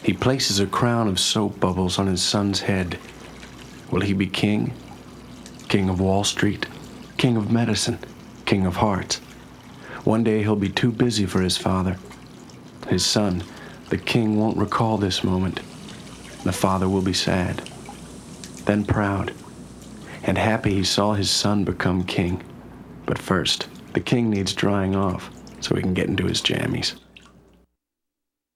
He places a crown of soap bubbles on his son's head. Will he be king? King of Wall Street, king of medicine, king of hearts. One day he'll be too busy for his father. His son, the king, won't recall this moment. The father will be sad, then proud, and happy he saw his son become king. But first, the king needs drying off so he can get into his jammies.